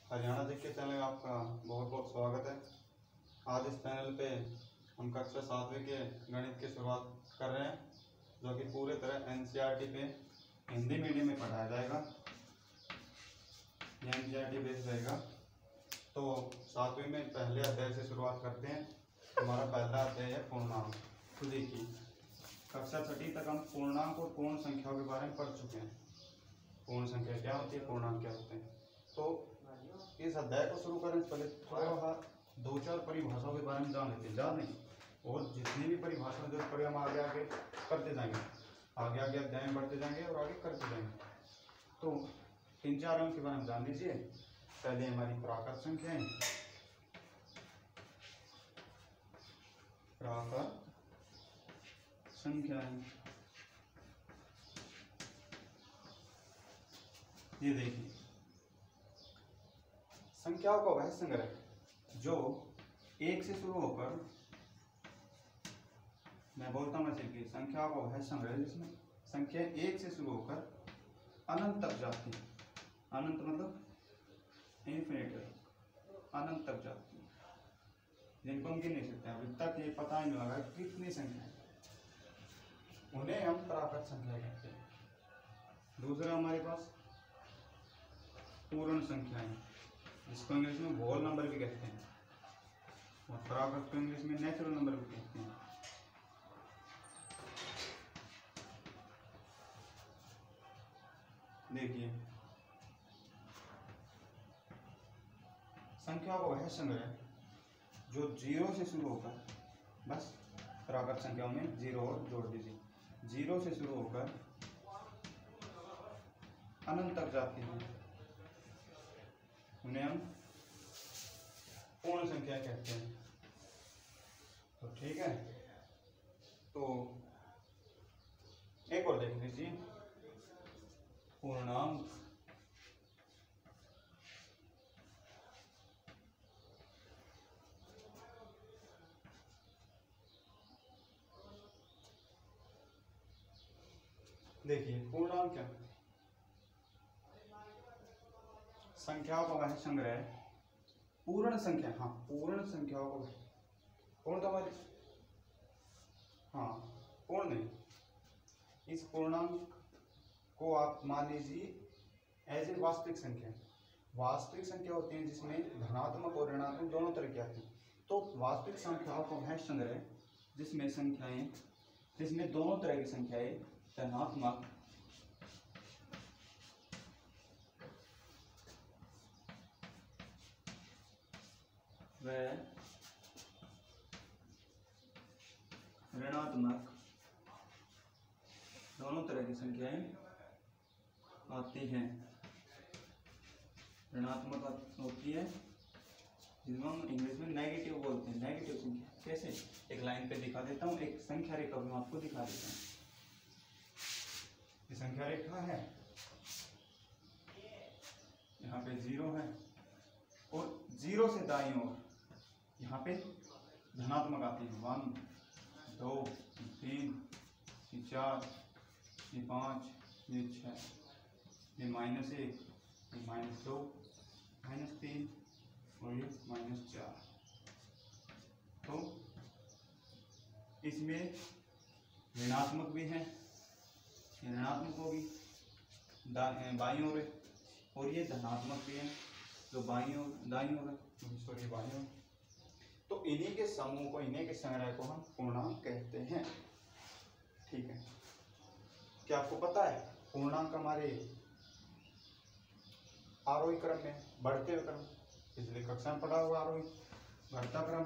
Haryana GK channel में आपका बहुत बहुत स्वागत है। आज इस चैनल पे हम कक्षा 7वीं के गणित की शुरुआत कर रहे हैं, जो कि पूरे तरह एनसीईआरटी पे हिंदी मीडियम में पढ़ाया जाएगा। ये एनसीईआरटी बेस्ड रहेगा। तो 7वीं में पहले अध्याय से शुरुआत करते हैं। हमारा पहला अध्याय है पूर्णांक। तो देखिए, कक्षा 6वीं तक हम पूर्णांक और पूर्ण संख्याओं के बारे में पढ़ चुके हैं। पूर्ण संख्या क्या होती है, पूर्णांक क्या होते हैं। तो इस अध्याय को शुरू करने से पहले थोड़ा दो चार परिभाषाओं के बारे में जान लेते हैं, ज़्यादा नहीं, और जितनी भी परिभाषा जरूरत पड़े हम आगे आगे करते जाएंगे, आगे आगे अध्याय में बढ़ते जाएंगे और आगे करते जाएंगे। तो 3-4 अंक के बारे में जान लीजिए। पहले हमारी प्राकृत संख्याएं, प्राकृत संख्याएं, ये देखिए, संख्याओं का वह संग्रह जो 1 से शुरू होकर, मैं बोलता हूँ ऐसे कि संख्याओं का वह संग्रह जिसमें संख्या 1 से शुरू होकर अनंत तक जाती है। अनंत मतलब इन्फिनिट, अनंत तक जाती है, जिनको हम गिन नहीं सकते। अभी तक ये पता ही नहीं लगा कितनी संख्या है, उन्हें हम प्राकृत संख्या कहते हैं। दूसरा हमारे पास पूर्ण संख्याएं, जिसको इंग्लिश में होल नंबर भी कहते हैं, और प्राकृत को इंग्लिश में नेचुरल नंबर भी कहते हैं। देखिए, संख्या का वह संग्रह जो 0 से शुरू होकर, बस प्राकृत संख्याओं में 0 और जोड़ दीजिए, 0 से शुरू होकर अनंत तक जाती है, उन्हें हम पूर्ण संख्या कहते हैं। तो ठीक है, तो एक और देख लीजिए, पूर्णांक। देखिए, पूर्णांक क्या, संख्याओं का वह संग्रह, पूर्ण संख्या, हाँ पूर्ण संख्याओं का, पूर्ण तो हमारी, हाँ पूर्ण नहीं, इस पूर्णांक को आप मान लीजिए एज ए वास्तविक संख्या। वास्तविक संख्या होती है जिसमें धनात्मक और ऋणात्मक दोनों तरह की आती है। तो वास्तविक संख्याओं का वह संग्रह जिसमें संख्याएं, जिसमें दोनों तरह की संख्याएं, धनात्मक व ऋणात्मक दोनों तरह की संख्याएं आती हैं। ऋणात्मक होती है जिसको हम इंग्लिश में नेगेटिव बोलते हैं। नेगेटिव संख्या कैसे, एक लाइन पे दिखा देता हूँ, एक संख्या रेखा मैं आपको दिखा देता हूँ। ये संख्या रेखा है, यहाँ पे 0 है, और 0 से दाईं ओर यहाँ पे धनात्मक आती है, 1 2 3 ये 4 ये 5 ये 6, ये -1 ये -2 -3 और ये -4। तो इसमें ऋणात्मक भी है, ये ऋणात्मक होगी बाईं ओर है, और ये धनात्मक भी है जो बाईं ओर, दाईं ओर है, सॉरी बाईं ओर। तो इन्हीं के समूह को, इन्हीं के संग्रह को हम पूर्णांक कहते हैं। ठीक है, क्या आपको पता है पूर्णांक हमारे आरोही क्रम में, बढ़ते हुए क्रम, पिछले कक्षा में पढ़ा हुआ आरोही बढ़ता क्रम,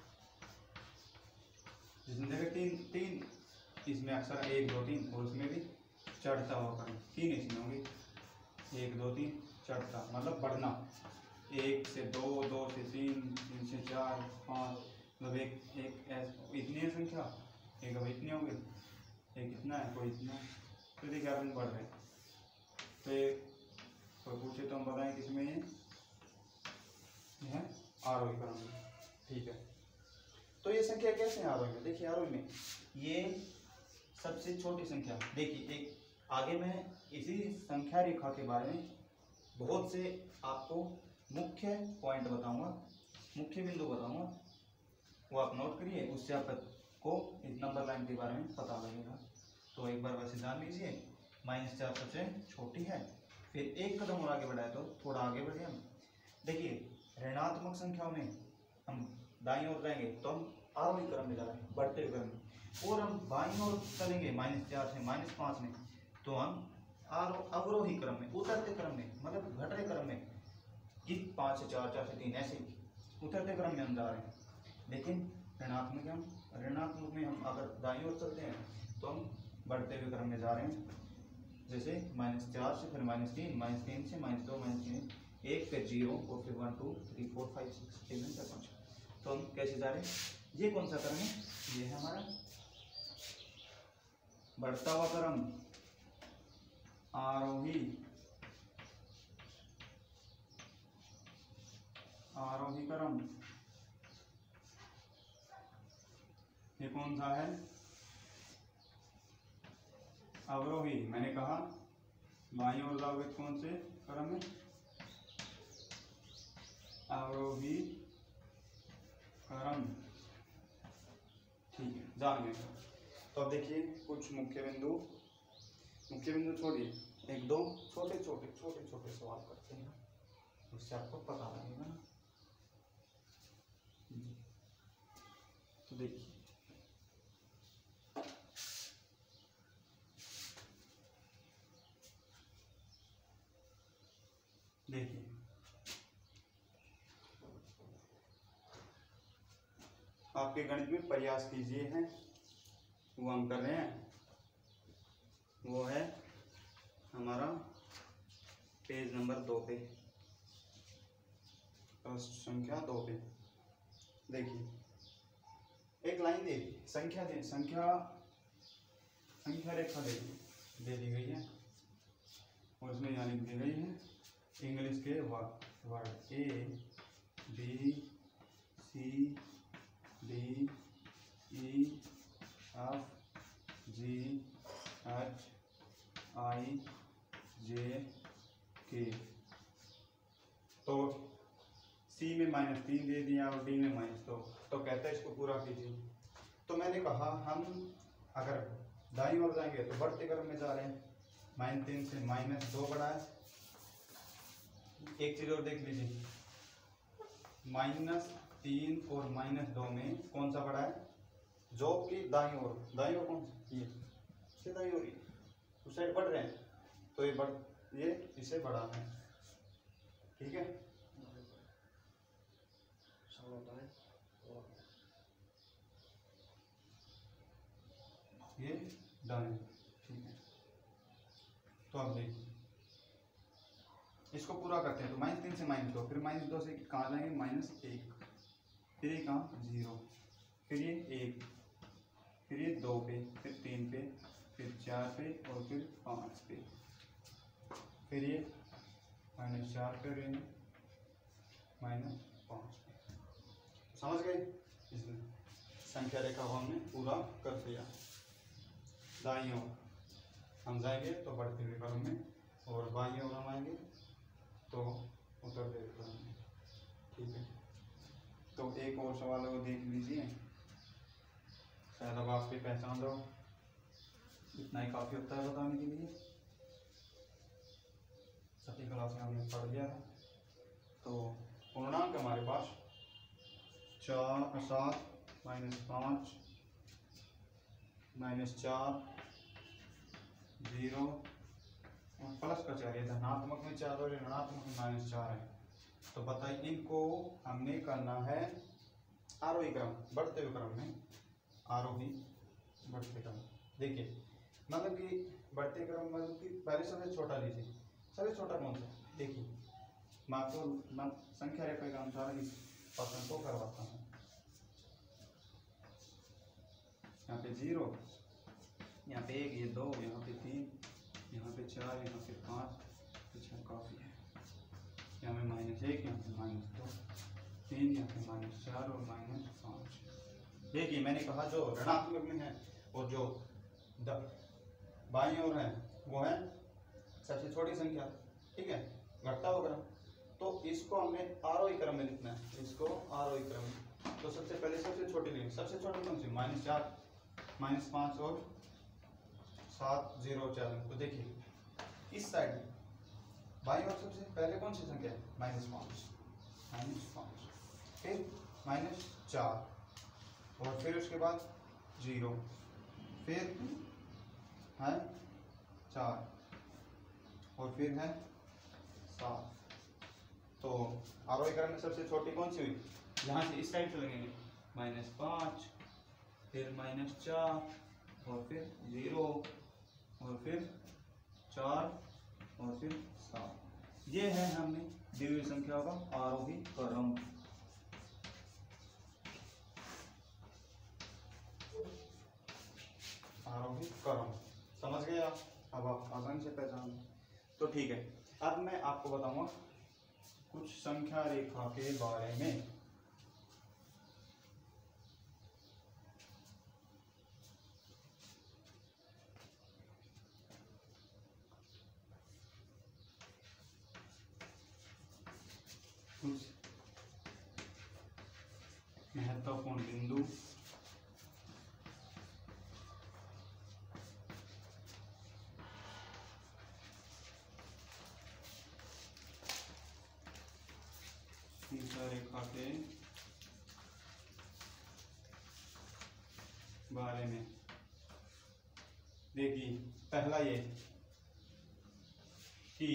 जिसमें देखिए 3, इसमें अक्सर 1 2 3, और उसमें भी चढ़ता हुआ क्रम, 3 इसमें होंगे, 1 2 3 चढ़ता मतलब बढ़ना, 1 से 2, 2 से 3, 3 से 4, 5, मतलब एक इतनी है संख्या, एक अब इतनी होगी, एक इतना है, कोई इतना है, तो देखिए आप बढ़ रहे हैं। तो कोई पूछे तो हम बताएं किसमें ये है, आरोही क्रम में। ठीक है, तो ये संख्या कैसे है आरोही में, देखिए आरोही में ये सबसे छोटी संख्या। देखिए, एक आगे मैं इसी संख्या रेखा के बारे में बहुत से आपको मुख्य पॉइंट बताऊंगा, मुख्य बिंदु बताऊंगा, वो आप नोट करिए, उससे आपको इस नंबर लाइन के बारे में पता लगेगा। तो एक बार वैसे जान लीजिए, -4 सबसे छोटी है, फिर एक कदम और आगे बढ़ाए तो थोड़ा आगे बढ़े हम। देखिए ऋणात्मक संख्याओं में हम दाईं ओर जाएंगे तो हम आरोही क्रम में जा रहे हैं, बढ़ते हुए क्रम में, और हम बाईं ओर चलेंगे -4 से -5 में तो हम अवरोही क्रम में, उतरते क्रम में, मतलब घट रहे क्रम में, कि 5 से 4, 4 से 3, ऐसे ही उतरते क्रम में हम जा रहे हैं। लेकिन ऋणात्मक में हम अगर दाईं ओर चलते हैं तो हम बढ़ते हुए क्रम में जा रहे हैं। जैसे -4 से फिर -3 से -2 -3 1 फिर 0 और फिर 1 2 3 4 5 6 7 8 5। तो हम कैसे जा रहे हैं, ये कौन सा क्रम है, ये है हमारा बढ़ता हुआ क्रम, आरोही क्रम। ये कौन सा है, अवरोही। मैंने कहा बाईं ओर जाओगे कौन से क्रम में, अवरोही क्रम, ठीक है, जान गए। तो अब देखिए कुछ मुख्य बिंदु छोड़िए, एक दो छोटे छोटे सवाल करते हैं, उससे आपको पता लगेगा ना। तो देखिए आपके गणित में प्रयास कीजिए हैं, वो हम कर रहे हैं, वो है हमारा पेज नंबर 2 पे, प्रश्न संख्या 2 पे। देखिए एक लाइन देखिए, संख्या रेखा दे दी गई है और उसमें यहाँ लिख दी गई है इंग्लिश के word A B C D E F G H I J K। तो C में -3 दे दिया और D में -2, तो कहते हैं इसको पूरा कीजिए। तो मैंने कहा हम अगर दाईं ओर जाएंगे तो बढ़ते क्रम में जा रहे हैं, -3 से -2 बढ़ाए। एक चीज और देख लीजिए, -3 और -2 में कौन सा बढ़ा है, जो कि दाईं ओर कौन सी, ये दाईं ओर उस साइड बढ़ रहे हैं, तो ये इसे बढ़ा है, ठीक है। ये दाएं, ठीक है। तो अब देखिए इसको पूरा करते हैं, तो -3 से -2, फिर -2 से कहाँ जाएंगे, -1, फिर ये कहाँ 0, फिर ये 1, फिर ये 2 पे, फिर 3 पे, फिर 4 पे और फिर 5 पे, फिर ये -4 पे रहेंगे, -5 पे। समझ गए, इसमें संख्या रेखा को हमने पूरा कर दिया। दाईं ओर हम जाएंगे तो बढ़ते हुए क्रम में, और बाईं ओर हम आएंगे तो उतरते हुए क्रम में, ठीक है। तो एक और सवाल वो देख लीजिए, शायद अब आप भी पहचान दो, इतना ही काफी होता है बताने के लिए, छठी क्लास में हमने पढ़ लिया था। तो पूर्णांक हमारे पास 7 -5 -4 0 और प्लस का 4, धनात्मक में 4 और ऋणात्मक में -4 है। तो बताइए इनको हमने करना है आरोही क्रम, बढ़ते हुए क्रम में, आरोही बढ़ते क्रम। देखिए मतलब कि बढ़ते क्रम मतलब कि पहले सबसे छोटा लीजिए, सबसे छोटा कौन सा, देखिए मैं आपको संख्या रेखा के अनुसार इस प्रश्न को करवाता हूँ। यहाँ पे 0, यहाँ पे 1, ये 2, यहाँ पे 3, यहाँ पे 4, यहाँ पे 5, पीछे काफी है, यहाँ पे -1, यहाँ पे -2, 3, यहाँ पे -4 और -5। देखिए मैंने कहा जो ऋणात्मक में है और जो बाईं ओर है वो है सबसे छोटी संख्या, ठीक है, घटता होगा। तो इस इसको हमने आरोही क्रम में लिखना है, इसको आरोही क्रम में। तो सबसे पहले सबसे छोटी लिखेंगे, सबसे छोटी कौन सी, -4 -5 और 7 0 4। तो देखिए इस साइड बाईं ओर सबसे पहले कौन सी संख्या है, -5 फिर -4 और फिर उसके बाद 0 फिर है 4 और फिर है 7। तो आरोही क्रम में सबसे छोटी कौन सी हुई, यहाँ से इस साइड से लगेंगे, -5 फिर -4 और फिर 0 और फिर 4 और फिर 7। ये है हमने दी हुई संख्या का आरोही क्रम। आरोही क्रम समझ गए आप, अब आप आसानी से पहचान। तो ठीक है, अब मैं आपको बताऊंगा कुछ संख्या रेखा के बारे में। कुछ महत्वपूर्ण बिंदु रेखा के बारे में। देखिए पहला ये कि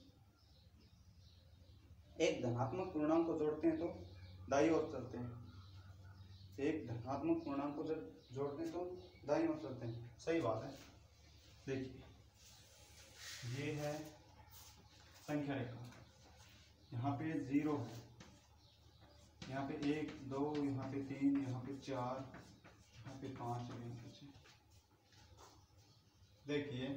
एक धनात्मक पूर्णांक को जोड़ते हैं तो दाईं ओर चलते हैं, एक धनात्मक पूर्णांक को जब जोड़ते हैं तो दाईं ओर चलते हैं, सही बात है। देखिए ये है संख्या रेखा, यहाँ पे 0 है, यहाँ पे 1 2 यहाँ पे 3 यहाँ पे 4 यहाँ पे 5 और यहाँ पे 6। देखिए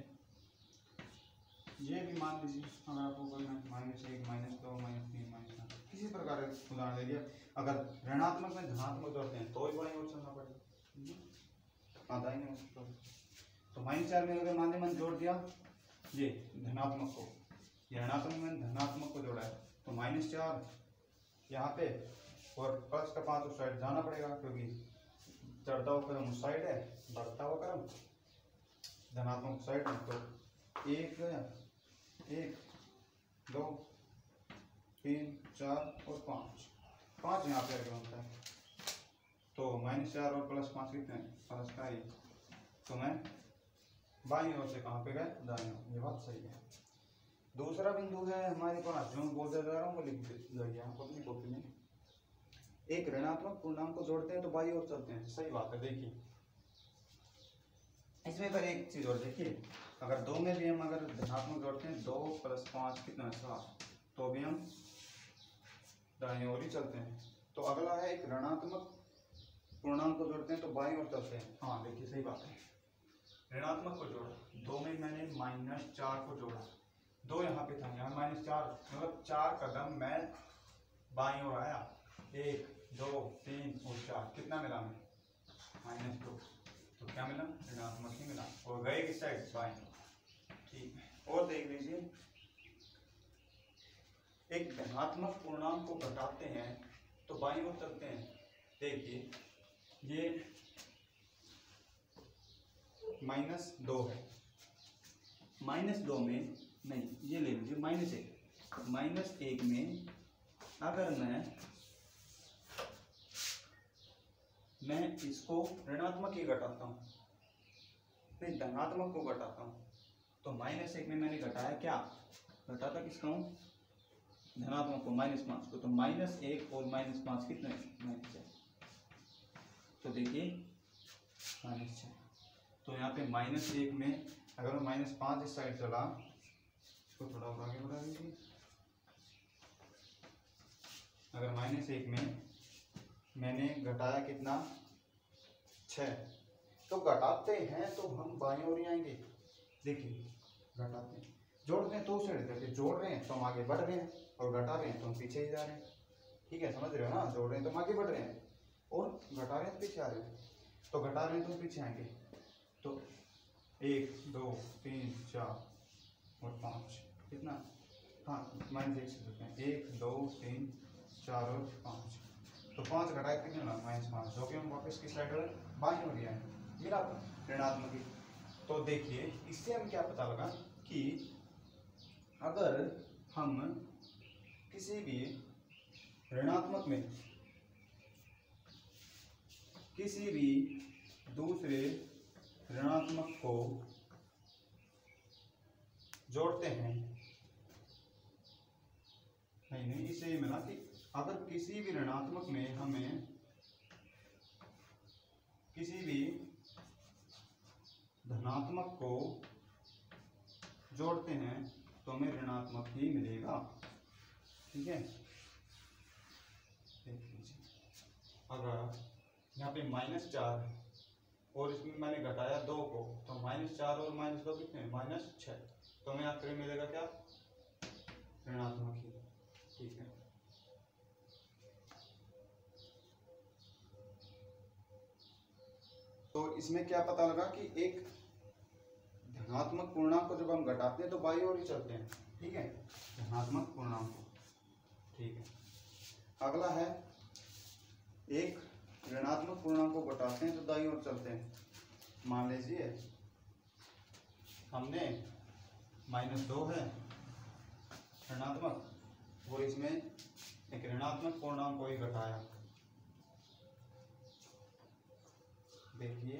ये भी मान लीजिए, अगर आपको करना है -1 -2 -3 -4 किसी प्रकार का उदाहरण ले लिया। अगर ऋणात्मक में धनात्मक जोड़ते हैं तो ही बाईं ओर चलना पड़ेगा, दाईं ओर। तो -4 में अगर मान लीजिए जोड़ दिया ये धनात्मक को, ये ऋणात्मक में धनात्मक को जोड़ा है तो -4 यहाँ पे और +5 उस साइड जाना पड़ेगा, क्योंकि चढ़ता हुआ क्रम उस साइड है, बढ़ता हुआ क्रम धनात्मक साइड में। तो 1 2 3 4 और 5 यहाँ पे होता है। तो -4 और +5 कितने, प्लस का ही। तो मैं बाईं ओर से कहाँ पे गए, दाईं ओर। ये बात सही है। दूसरा बिंदु है हमारे पास, जो बोलते जा रहा हूँ वो लिख दीजिए आप अपनी कॉपी में। एक ऋणात्मक पूर्णांक को जोड़ते हैं तो बाईं ओर चलते हैं, सही बात है। देखिए इसमें पर एक चीज और देखिए, अगर 2 में भी हम अगर धनात्मक जोड़ते हैं 2 + 5 कितना 7, तो भी हम दाईं ओर ही चलते हैं। तो अगला है एक ऋणात्मक पूर्णांक को जोड़ते हैं तो बाईं ओर चलते हैं। हाँ देखिए सही बात है, ऋणात्मक को जोड़ा, 2 में मैंने -4 को जोड़ा, 2 यहाँ पे था, यहाँ -4 मतलब 4 कदम मैं बाईं ओर आया, 1 2 3 और 4 कितना मिला हमें, -2। तो क्या मिला, ऋणात्मक ही मिला, और गए किस साइड, बाईं। ठीक है, और देख लीजिए एक धनात्मक पूर्णांक को घटाते हैं तो बाईं ओर चलते हैं। देखिए ये -2 है, -2 में नहीं, ये ले लीजिए -1 में अगर मैं इसको ऋणात्मक ही घटाता हूँ, फिर धनात्मक को घटाता हूँ, तो -1 में मैंने घटाया, क्या घटाता, किसका हूँ, धनात्मक को, -5 को। तो -1 और -5 कितने, -6। तो देखिए -6। तो यहाँ पे -1 में अगर मैं -5 इस साइड चला, इसको थोड़ा और आगे बढ़ा दीजिए। अगर -1 में मैंने घटाया कितना, 6, तो घटाते हैं तो हम बाईं ओर ही आएंगे। देखिए घटाते हैं, जोड़ते हैं तो उस साइड करके, जोड़ रहे हैं तो हम आगे बढ़ रहे हैं, और घटा रहे हैं तो हम पीछे ही जा रहे हैं। ठीक है, समझ रहे हो ना, जोड़ रहे हैं तो हम आगे बढ़ रहे हैं, और घटा रहे हैं तो पीछे आ रहे हैं। तो घटा रहे हैं तो पीछे आएंगे। तो 1 2 3 4 और 5 कितना, हाँ -1 से देते हैं, 1 2 3 4 और 5, तो 5 घटाए कितने मिला -5, जो कि हम वापस की साइड और बाई हो गया है, मिला ऋणात्मक ही। तो देखिए इससे हम क्या पता लगा कि अगर हम किसी भी ऋणात्मक में किसी भी दूसरे ऋणात्मक को जोड़ते हैं, नहीं इससे ये मिला कि अगर किसी भी ऋणात्मक में हमें किसी भी धनात्मक को जोड़ते हैं तो हमें ऋणात्मक ही मिलेगा। ठीक है, देख लीजिए अगर यहाँ पे -4 और इसमें मैंने घटाया 2 को, तो -4 और -2 कितने, -6, तो हमें आखिर मिलेगा क्या, ऋणात्मक ही। ठीक है, तो इसमें क्या पता लगा कि एक धनात्मक पूर्णांक को जब हम घटाते हैं तो बाई ओर ही चलते हैं। ठीक है, धनात्मक पूर्णांक को। ठीक है, अगला है एक ऋणात्मक पूर्णांक को घटाते हैं तो दाईं ओर चलते हैं। मान लीजिए हमने -2 है ऋणात्मक और इसमें एक ऋणात्मक पूर्णांक को ही घटाया। देखिए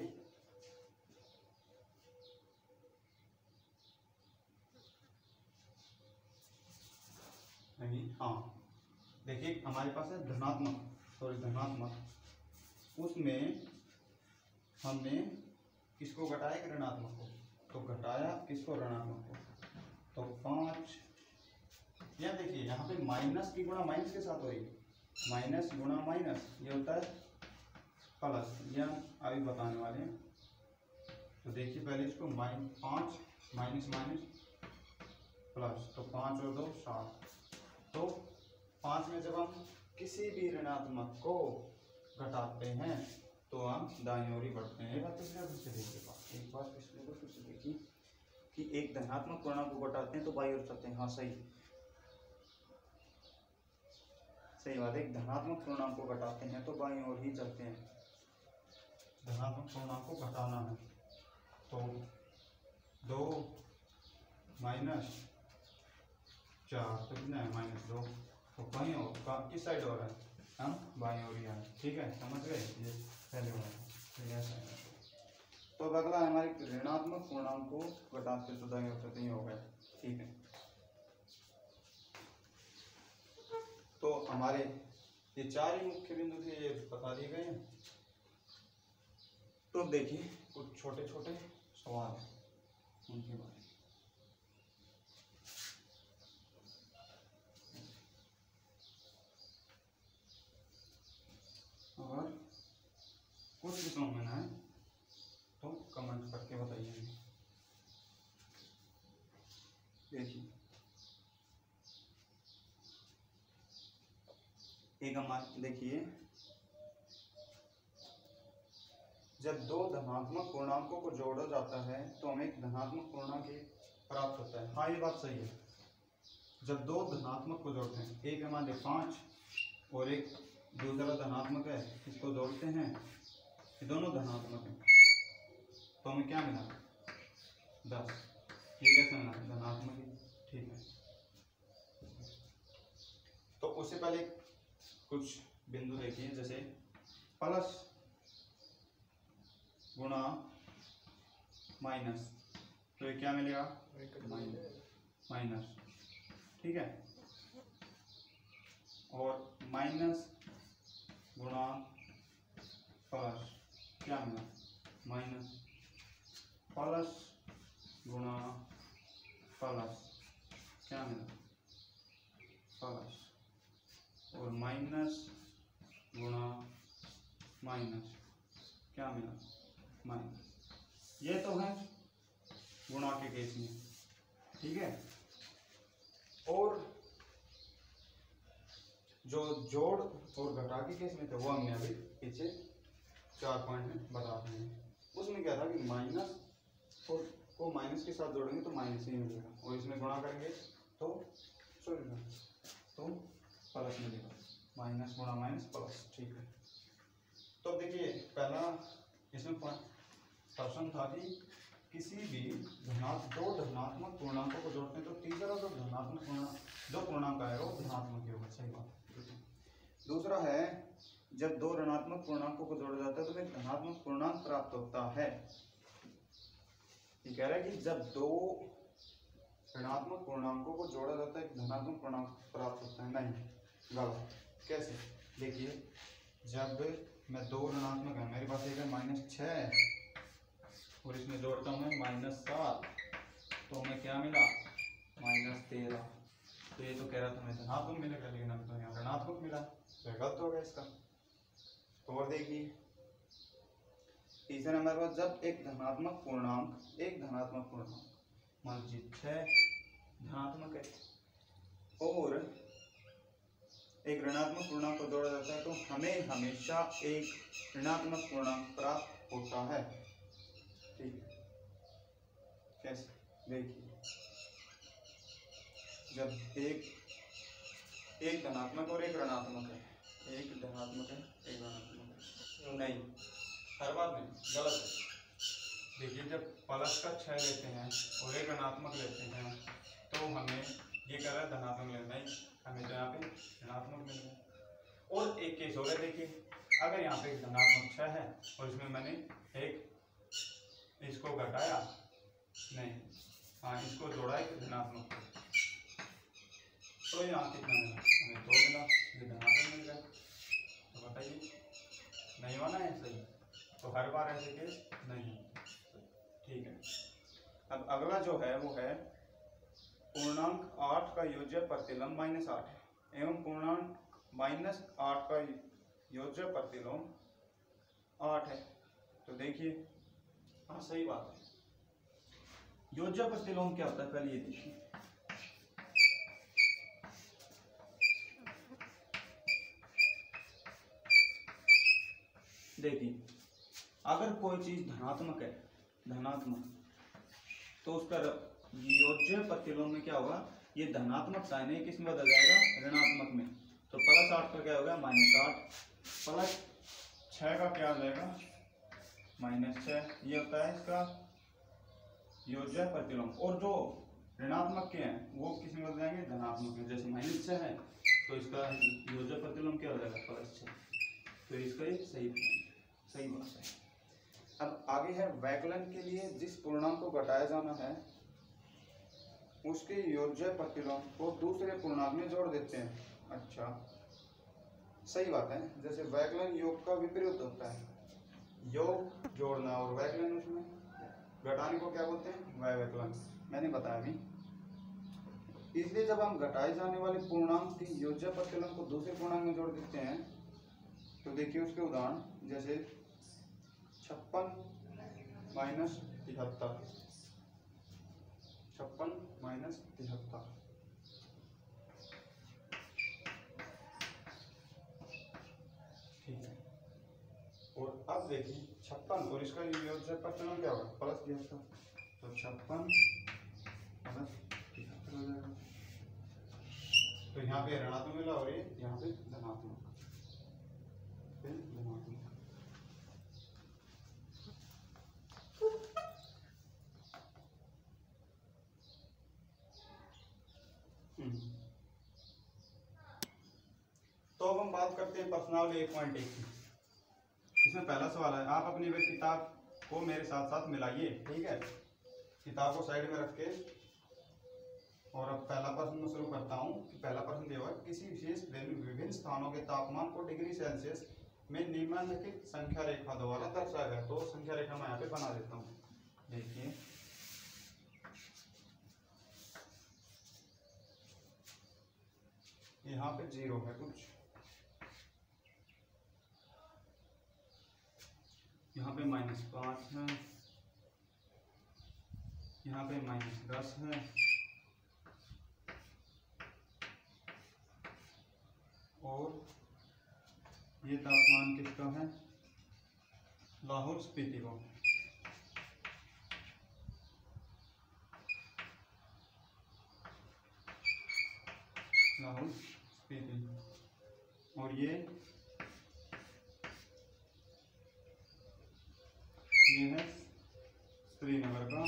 नहीं, हाँ देखिए हमारे पास है धनात्मक, सॉरी धनात्मक, उसमें हमने किसको घटाया, एक ऋणात्मक को, तो घटाया किसको, ऋणात्मक को, तो 5। यहाँ देखिए यहाँ पे माइनस की गुणा माइनस के साथ हो रही है, माइनस गुणा माइनस ये होता है प्लस, ये हम अभी बताने वाले हैं। तो देखिए पहले इसको 5 माइनस माइनस प्लस, तो 5 और 2 7, तो 5 में जब हम किसी भी ऋणात्मक को घटाते हैं तो हम दाईं ओर ही बढ़ते हैं। ये बात पिछले फिर से देखिए, एक बार पिछले को फिर से देखिए कि एक धनात्मक पूर्णांक को घटाते हैं तो बाईं ओर चलते हैं। हाँ सही बात है, एक धनात्मक पूर्णांक को घटाते हैं तो बाईं ओर ही चलते हैं। धनात्मक पूर्णांक को घटाना है तो 2 -4 तो कितना है -2, तो बाईं ओर किस साइड हो रहा है, हम बाईं ओर ही आ रहे। ठीक है, समझ गए, ये पहले हो रहा है, तो ऐसा है। तो अब अगला हमारे ऋणात्मक पूर्णांक को घटाते तो दाईं ओर चलते ही हो गया। ठीक है, तो हमारे ये 4 ही मुख्य बिंदु थे, ये बता दिए गए हैं। तो अब देखिए कुछ छोटे छोटे सवाल हैं उनके बारे में। अगर कुछ भी समझ में ना आए तो कमेंट करके बताइए। देखिए एक हमारे देखिए, जब दो धनात्मक पूर्णांकों को जोड़ा जाता है तो हमें एक धनात्मक पूर्णांक प्राप्त होता है। हाँ ये बात सही है, जब दो धनात्मक को जोड़ते हैं, एक हमारे 5 और एक दूसरा धनात्मक है, इसको जोड़ते हैं, ये दोनों धनात्मक हैं, तो हमें क्या मिला 10। ये कैसे मिला, धनात्मक ही। ठीक है, तो उससे पहले कुछ बिंदु देखिए, जैसे प्लस गुणा माइनस, तो ये क्या मिलेगा, माइनस। ठीक है, और माइनस गुणा प्लस क्या मिला, माइनस। प्लस गुणा प्लस क्या मिला, प्लस। और माइनस गुणा माइनस क्या मिला, माइनस। ये तो है गुणा के केस में। ठीक है, और जो जोड़ और घटा के केस में थे वो हमने अभी पीछे 4 पॉइंट में बता दिए हैं। उसमें क्या था कि माइनस को माइनस के साथ जोड़ेंगे तो माइनस ही मिलेगा, और इसमें गुणा करेंगे तो सॉरी तो प्लस मिलेगा, माइनस गुणा माइनस प्लस। ठीक है, तो देखिए पहला इसमें प्रश्न था कि किसी भी दो धनात्मक पूर्णांकों को जोड़ते हैं तो तीसरा जो पूर्णांक आएगा वो धनात्मक ही होगा। सही बात। दूसरा है जब दो ऋणात्मक पूर्णांकों को जोड़ा जाता है तो एक धनात्मक पूर्णांक प्राप्त होता है। ये कह रहा है कि जब दो ऋणात्मक पूर्णांकों को जोड़ा जाता है एक धनात्मक पूर्णांक प्राप्त होता है। नहीं, गलत। कैसे? देखिए जब मैं दो ऋणात्मक है, मेरे पास एक है -6 और इसमें जोड़ता हूँ मैं -7, तो हमें क्या मिला? -13। तो ये तो कह रहा था हमें धनात्मक मिलेगा, लेकिन अभी तो यहाँ ऋणात्मक मिला, तो गलत हो गया इसका। तो और देखिए तीसरा नंबर पर जब एक धनात्मक पूर्णांक मान लीजिए 6 धनात्मक है और एक ऋणात्मक पूर्णांक को जोड़ा जाता है तो हमें हमेशा एक ऋणात्मक पूर्णांक प्राप्त होता है। ठीक है, कैसे? देखिए जब एक धनात्मक और एक ऋणात्मक है, एक धनात्मक है एक ऋणात्मक है, नहीं हर बार नहीं, गलत है। देखिए जब प्लस का 6 लेते हैं और एक ऋणात्मक लेते हैं तो हमें ये कह रहा है धनात्मक लेना, नहीं हमें तो यहाँ पे ऋणात्मक मिल गया। और एक केस हो गया, देखिए अगर यहाँ पे एक धनात्मक 6 है और इसमें मैंने एक इसको घटाया, नहीं हाँ इसको जोड़ा एक धनात्मक, तो यहाँ कितना मिला? हमें 2 मिला, ये धनात्मक मिल गया। तो बताइए नहीं होना है सही? तो हर बार ऐसे केस नहीं है। ठीक है, अब अगला जो है वो है पूर्णांक 8 का योज्य प्रतिलोम -8 है एवं पूर्णांक -8 का योज्य प्रतिलोम 8 है। तो देखिए हाँ सही बात है। योज्य प्रतिलोम क्या होता है पहले ये देखिए। देखिए अगर कोई चीज धनात्मक है, तो उसका योज्य प्रतिलोम में क्या होगा? ये धनात्मक साइन है किस में बदल जाएगा? ऋणात्मक में। तो +8 का क्या होगा? -8 प्लस 6 का क्या हो जाएगा? -6। ये होता है इसका योज्य प्रतिलोम। और जो ऋणात्मक के हैं वो किस में बदल जाएंगे? धनात्मक में। जैसे -6 है तो इसका योज्य प्रतिलोम क्या हो जाएगा? +6। तो इसका ये सही बात है। अब आगे है वैकलन के लिए जिस पूर्णांक को घटाया जाना है उसके योज्य प्रतिलोम को दूसरे पूर्णांक में जोड़ देते हैं। अच्छा सही बात है। जैसे वैकलन योग का विपरीत होता है, योग जोड़ना और वैकलन उसमें घटाने को क्या बोलते हैं? वैकलन। मैंने बताया अभी। इसलिए जब हम घटाए जाने वाले पूर्णांक की योज्य प्रतिलोम को दूसरे पूर्णांक में जोड़ देते हैं तो देखिए उसके उदाहरण जैसे 56 - 73, 56 - 73। ठीक है, और अब देखिए 56 और इसका योज्य प्रतिलोम क्या होगा? +73। तो 56 + 73 हो जाएगा। तो यहाँ पे ऋणात्मक मिला और ये यहाँ पे धनात्मक। तो अब हम बात करते हैं प्रश्नावली 1.1 की। इसमें पहला सवाल है, आप अपनी वे किताब को मेरे साथ साथ मिलाइए। ठीक है, किताब को साइड में रख के और अब पहला प्रश्न शुरू करता हूँ कि पहला प्रश्न दिया हुआ है, किसी विशेष दिन विभिन्न स्थानों के तापमान को डिग्री सेल्सियस में निम्नलिखित संख्या रेखा द्वारा दर्शाया गया। तो संख्या रेखा मैं यहाँ पे बना देता हूँ। देखिए यहाँ पे 0 है कुछ, यहाँ पे -5 है, यहाँ पे -10 है और ये तापमान किसका है? लाहौल स्पीति का। लाहौल स्पीति। और ये है श्रीनगर का।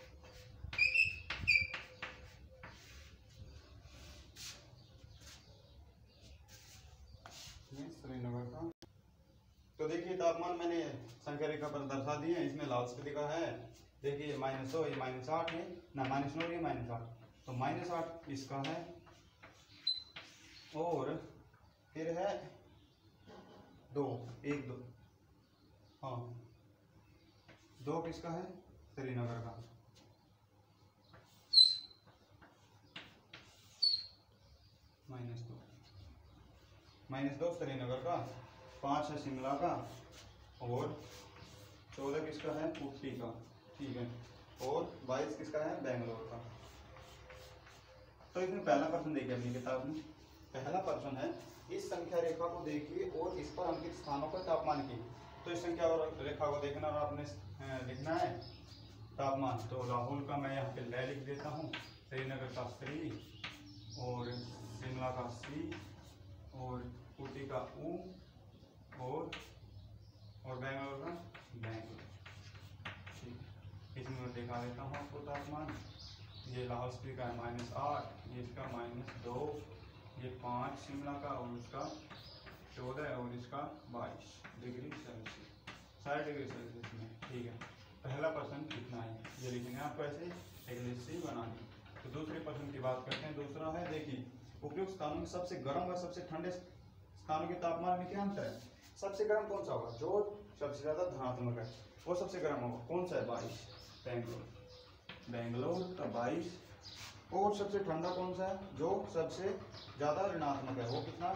श्रीनगर का। तो देखिए तापमान मैंने संख्या रेखा पर दर्शा दिए हैं। इसमें लाहौल स्पीति का है, देखिए -2, ये -8 है ना, -9 ये -8, तो -8 इसका है। और फिर है 2, 1 2, हाँ 2 किसका है, श्रीनगर का। -2 श्रीनगर का, 5 है शिमला का, और 14 किसका है, ऊटी का, ठीक है, और 22 किसका है, बेंगलोर का। तो इसमें पहला प्रश्न देखिए अपनी किताब में। पहला प्रश्न है, इस संख्या रेखा को देखिए और इस पर अंकित स्थानों पर तापमान की। तो इस संख्या रेखा को देखना और आपने लिखना है तापमान। तो लाहौल का मैं यहाँ पे ले लिख देता हूँ, श्रीनगर का 3, और शिमला का C, और ऊटी का U, और बेंगलोर का बेंगलोर। ठीक, इसमें मैं दिखा देता हूँ आपको तापमान। ये लाहौल स्पीति का है -8, ये इसका -2, ये 5 शिमला का, और इसका 14, और इसका 22 डिग्री सेल्सियस, 60 डिग्री सेल्सियस में। ठीक है, पहला प्रश्न कितना है ये लिखेंगे आपको, ऐसे एक लिस्ट बनानी। तो दूसरे प्रश्न की बात करते हैं। दूसरा है, देखिए उपयुक्त स्थानों में सबसे गर्म और सबसे ठंडे स्थानों के तापमान में क्या अंतर है। सबसे गर्म कौन सा होगा, जो सबसे ज्यादा धनात्मक है वो सबसे गर्म होगा। कौन सा है, 22, बेंगलोर का 22। और सबसे ठंडा कौन सा है, जो सबसे ज्यादा ऋणात्मक है, वो कितना,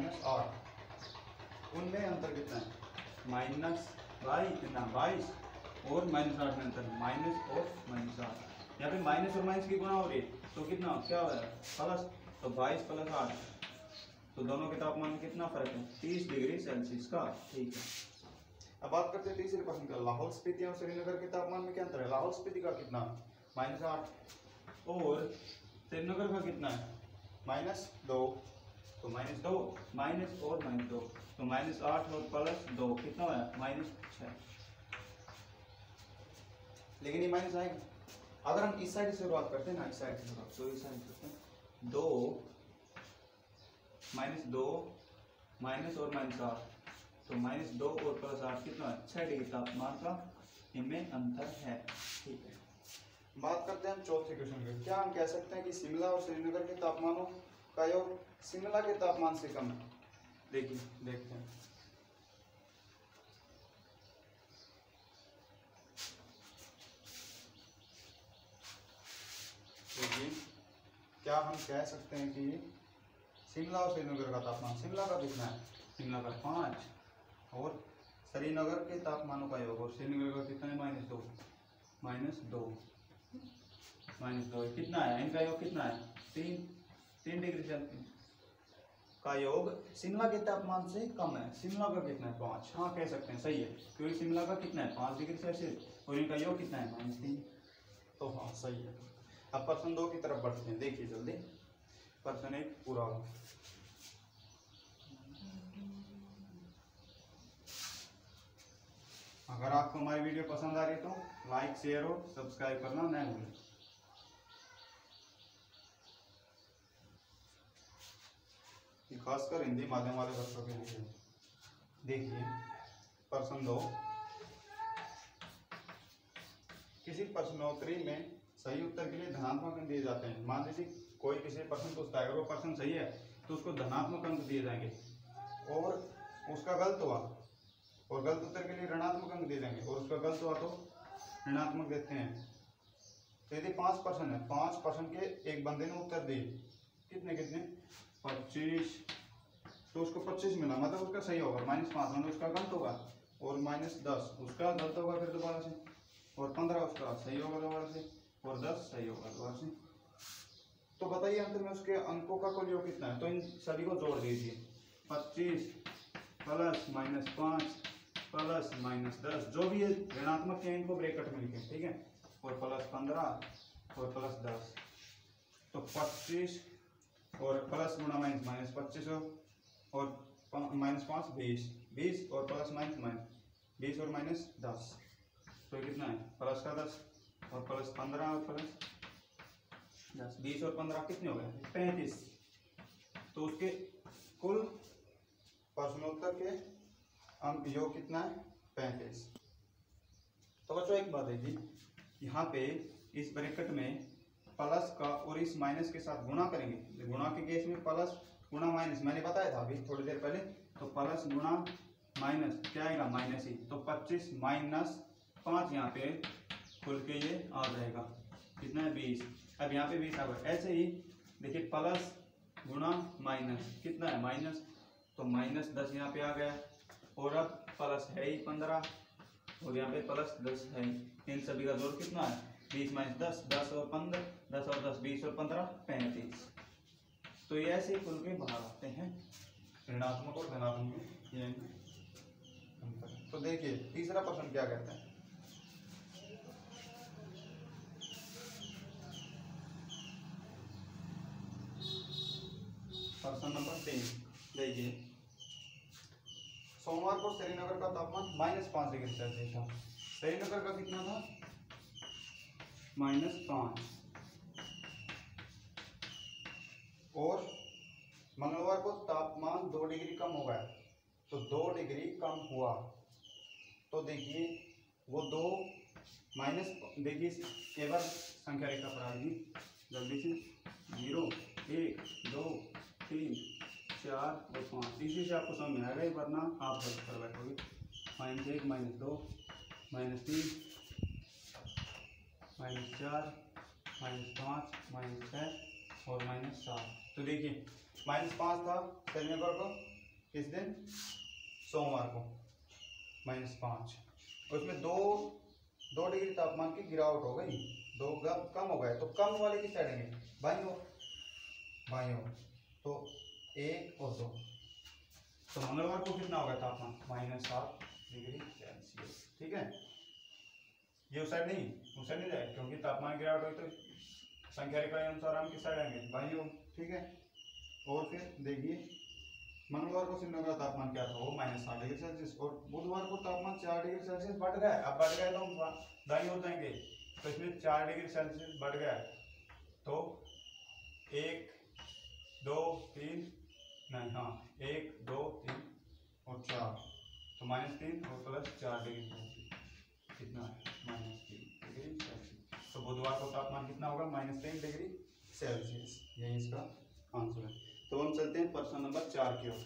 -8। उनमें अंतर कितना है, -22 कितना, 22, और -8 में अंतर, माइनस और -8। यहाँ पे माइनस और माइनस की गुणा हो रही है, तो कितना क्या हो रहा है, प्लस, तो 22 + 8, तो दोनों के तापमान में कितना फर्क है, 30 डिग्री सेल्सियस का। ठीक है, अब बात करते हैं तीसरे प्रश्न का। लाहौल स्पीति और श्रीनगर के तापमान में क्या अंतर है। लाहौल स्पीति का कितना, -8, और श्रीनगर का कितना है, -2, तो -2, माइनस और -2, तो -8 और +2 कितना है, -6। लेकिन ये माइनस आएगा अगर हम इस साइड से शुरुआत करते हैं ना, इस साइड से शुरुआत, तो इस साइड करते हैं, 2 -2 माइनस और -8, तो -2 और +8 कितना है, 6 डिग्री तापमान का इनमें अंतर है। ठीक है, बात करते हैं हम चौथे क्वेश्चन की। क्या हम कह सकते हैं कि शिमला और श्रीनगर के तापमानों का योग शिमला के तापमान से कम है। देखिए देखते हैं, देखिए क्या हम कह सकते हैं कि शिमला और श्रीनगर का तापमान, शिमला का कितना है, शिमला का 5, और श्रीनगर के तापमानों का योग, और श्रीनगर का कितना है, -2, -2 कितना है, इनका योग कितना है, 3 डिग्री सेल्सियस का योग शिमला के तापमान से कम है। शिमला का कितना है, 5, हाँ कह सकते हैं, सही है, क्योंकि शिमला का कितना है, 5 डिग्री सेल्सियस, और इनका योग कितना है, -3, तो हाँ सही है। अब प्रश्न 2 की तरफ बढ़ते हैं, देखिए जल्दी, प्रश्न 1 पूरा हो। अगर आपको हमारी वीडियो पसंद आ रही तो लाइक, शेयर और सब्सक्राइब करना न भूलें। खासकर हिंदी माध्यम वाले बच्चों के लिए। देखिए प्रश्न 2, किसी प्रश्नोत्तरी में सही उत्तर के लिए धनात्मक अंक दिए जाते हैं। मान लीजिए कोई किसी प्रश्न पूछता है, अगर वो प्रश्न सही है तो उसको धनात्मक अंक दिए जाएंगे, और उसका गलत हुआ और गलत उत्तर के लिए ऋणात्मक अंक दिए जाएंगे, और उसका गलत हुआ तो ऋणात्मक देते हैं। तो यदि 5 प्रश्न है, 5 प्रश्न के एक बंदे ने उत्तर दिए, कितने 25, तो उसको 25 मिला, मतलब उसका सही होगा, -5 मतलब उसका गलत होगा, और -10 उसका गलत होगा फिर दोबारा से, और 15 उसका सही होगा दोबारा से, और 10 सही होगा दोबारा से। तो बताइए अंत में उसके अंकों का कुल योग कितना है। तो इन सभी को जोड़ दीजिए, 25 + -5 + -10, जो भी ऋणात्मक है इनको ब्रैकेट में लिखें, ठीक है, और +15 और +10, तो 25 और प्लस गुणा माइनस माइनस 2500 और -5 20, 20 और प्लस माइनस माइनस 20 और माइनस 10, तो कितना है प्लस का 10 और प्लस 15 और प्लस 10, 20 और 15 कितने हो गए 35। तो उसके कुल प्रश्नोत्तर के अंक योग कितना है 35। तो बच्चों एक बात है जी, यहाँ पे इस ब्रैकेट में प्लस का और इस माइनस के साथ गुणा करेंगे। गुणा के केस में प्लस गुणा माइनस मैंने बताया था अभी थोड़ी देर पहले, तो प्लस गुणा माइनस क्या आएगा माइनस ही, तो 25 माइनस 5 यहाँ पे खुल के ये आ जाएगा कितना है 20। अब यहाँ पे 20 आ गया। ऐसे ही देखिए प्लस गुणा माइनस कितना है माइनस, तो माइनस 10 यहाँ पे आ गया और अब प्लस है ही 15 और यहाँ पे प्लस 10 है। इन सभी का जोड़ कितना है 20 माइनस 10, 10 और 15, 10 और 10 20 और 15 35। तो ये ऐसे खुल के बाहर आते हैं ऋणात्मक और धनात्मक ये अंतर। तो देखिए तीसरा प्रश्न क्या कहता है, प्रश्न नंबर 3। देखिए सोमवार को श्रीनगर का तापमान -5 डिग्री सेल्सियस था। श्रीनगर का कितना था -5, और मंगलवार को तापमान 2 डिग्री कम हो गया, तो 2 डिग्री कम हुआ। तो देखिए वो 2 माइनस, देखिए एक बार संख्या रेखा पर आएगी जल्दी से, 0 1 2 3 4 और 5, इसी से आपको समझ में आएगा, वरना आप गलत कर बैठोगे। -1 -2 -3 -4 -5 -6 और -7। तो देखिए -5 था श्रीनगर को किस दिन सोमवार को -5, और उसमें 2 डिग्री तापमान की गिरावट हो गई, 2 कम हो गए। तो कम वाले की साइड है बाईं ओर, तो 1 और 2। तो मंगलवार को कितना होगा तापमान -7 डिग्री सेल्सियस। ठीक है, ये उस साइड नहीं जाए, क्योंकि तापमान गिरावट हुई तो संख्या रेखा के अनुसार हम किस साइड आएंगे बाईं ओर। ठीक है, और फिर देखिए मंगलवार को श्रीनगर का तापमान क्या था वो -7 डिग्री सेल्सियस, और बुधवार को तापमान 4 डिग्री सेल्सियस बढ़ गया। अब बढ़ गया तो हम दाईं ओर जाएंगे, तो इसमें 4 डिग्री सेल्सियस बढ़ गया, तो 1 2 3 नहीं, हाँ 1 2 3 और 4, तो -3 और प्लस 4 डिग्री सेल्सियस कितना है -3 डिग्री सेल्सियस। तो बुधवार को तापमान कितना होगा -3 डिग्री सेल्सियस, यही इसका आंसर है। तो हम चलते हैं प्रश्न नंबर 4 की ओर।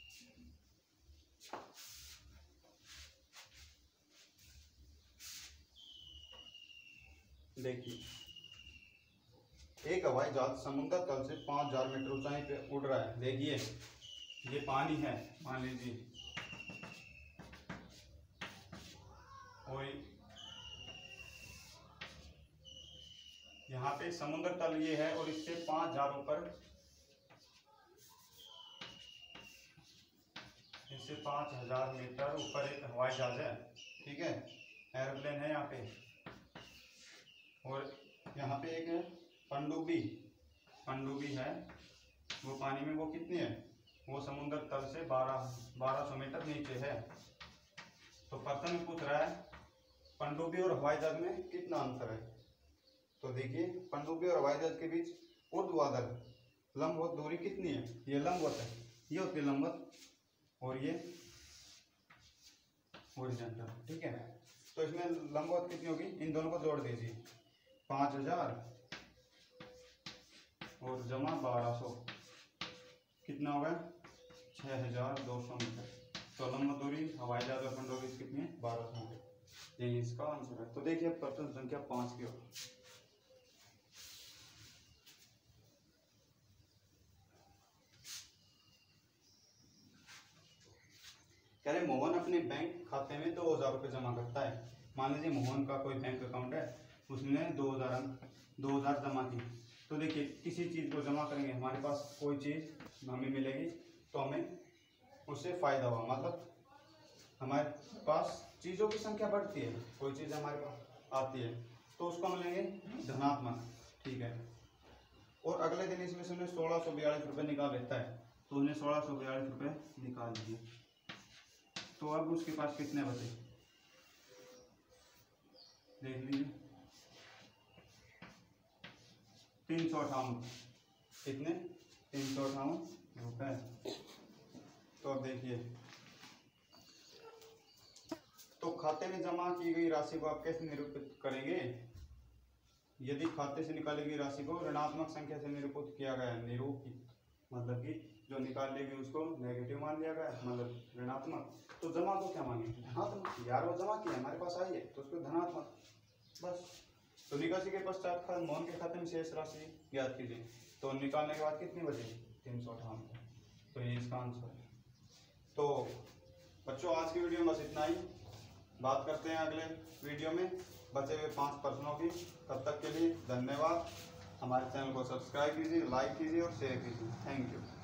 देखिए एक हवाई जहाज समुद्र तल से 5000 मीटर ऊंचाई पे उड़ रहा है। देखिए ये पानी है मान लीजिए, और यहाँ पे समुद्र तल ये है और इससे 5000 ऊपर, इससे 5000 मीटर ऊपर एक हवाई जहाज है। ठीक है, एरोप्लेन है यहाँ पे, और यहाँ पे एक पनडुब्बी है, वो पानी में वो कितनी है, वो समुद्र तल से 1200 मीटर नीचे है। तो प्रश्न में पूछ रहा है पनडुब्बी और हवाई जहाज में कितना अंतर है। तो देखिए पनडुब्बी और हवाई जहाज के बीच ऊर्ध्वाधर लंबवत दूरी कितनी है, ये लंबवत है, ये होती है लंबवत, और ये हॉरिजॉन्टल। ठीक है, तो इसमें लंबवत कितनी होगी, इन दोनों को जोड़ दीजिए, 5000 और जमा 1200 कितना होगा 6200 मीटर। तो लंबवत दूरी हवाई जहाज और पनडुब्बी कितनी है 1200 मीटर, यही इसका आंसर है। तो देखिए प्रश्न संख्या 5 की ओर। कह रहे मोहन अपने बैंक खाते में 2000 रुपये जमा करता है। मान लीजिए मोहन का कोई बैंक अकाउंट है, उसने 2000 जमा की। तो देखिए किसी चीज़ को जमा करेंगे, हमारे पास कोई चीज़ हमें मिलेगी तो हमें उससे फ़ायदा होगा, मतलब हमारे पास चीज़ों की संख्या बढ़ती है, कोई चीज़ हमारे पास आती है तो उसको हम लेंगे धनात्मक। ठीक है, और अगले दिन इसमें से उन्हें 1642 रुपये निकाल लेता है, तो उन्हें 1642 रुपये निकाल दिए। तो अब उसके पास कितने बचे देख लीजिए, 358। कितने? 358 रुपये। तो अब देखिए, तो खाते में जमा की गई राशि को आप कैसे निरूपित करेंगे? यदि खाते से निकाली गई राशि को ऋणात्मक संख्या से निरूपित किया गया है, निरूपित मतलब कि जो निकाल ली गई उसको नेगेटिव मान लिया गया है, मतलब ऋणात्मक, तो जमा को क्या मांगे? धनात्मक। यार वो जमा किया हमारे पास आई है तो उसको धनात्मक, बस। तो निकासी के पश्चात मोहन के खाते में शेष राशि ज्ञात कीजिए। तो निकालने के बाद कितनी बची? 358। तो ये इसका आंसर है। तो बच्चों आज की वीडियो में बस इतना ही, बात करते हैं अगले वीडियो में बचे हुए 5 प्रश्नों की। तब तक के लिए धन्यवाद। हमारे चैनल को सब्सक्राइब कीजिए, लाइक कीजिए और शेयर कीजिए। Thank you.